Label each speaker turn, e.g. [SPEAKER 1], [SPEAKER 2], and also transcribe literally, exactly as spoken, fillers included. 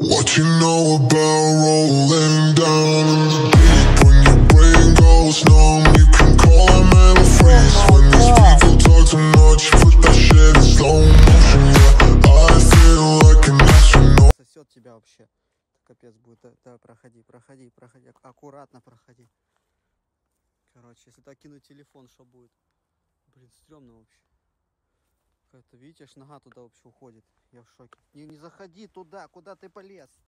[SPEAKER 1] What you know about rolling down in the deep? When your brain goes numb, you can call a mental freeze. When these people talk too much, put that shit in slow motion. Yeah, I feel like an astronaut.
[SPEAKER 2] Сосет тебя вообще. Капец будет. Да, проходи, проходи, проходи. Аккуратно проходи. Короче, если так кинуть телефон, что будет? Блин, стрёмно вообще. Как-то, видите, аж нога туда вообще уходит. Я в шоке. Не, не заходи туда, куда ты полез.